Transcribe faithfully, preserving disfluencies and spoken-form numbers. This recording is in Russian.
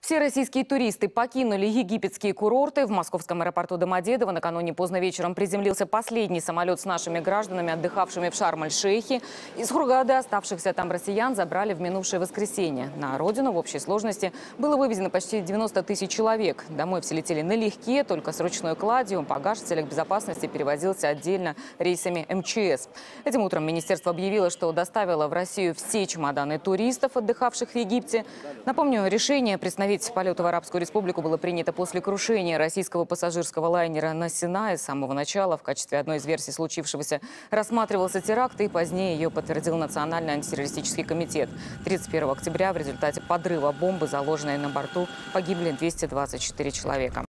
Все российские туристы покинули египетские курорты. В московском аэропорту Домодедово накануне поздно вечером приземлился последний самолет с нашими гражданами, отдыхавшими в Шарм-эль-Шейхе. Из Хургады оставшихся там россиян забрали в минувшее воскресенье. На родину в общей сложности было вывезено почти девяносто тысяч человек. Домой все летели налегке, только с ручной кладью. Багаж в целях безопасности перевозился отдельно рейсами эм че эс. Этим утром министерство объявило, что доставило в Россию все чемоданы туристов, отдыхавших в Египте. Напомню, решение приостановить полеты в Арабскую Республику было принято после крушения российского пассажирского лайнера на Синае. С самого начала в качестве одной из версий случившегося рассматривался теракт, и позднее ее подтвердил Национальный антитеррористический комитет. тридцать первого октября в результате подрыва бомбы, заложенной на борту, погибли двести двадцать четыре человека.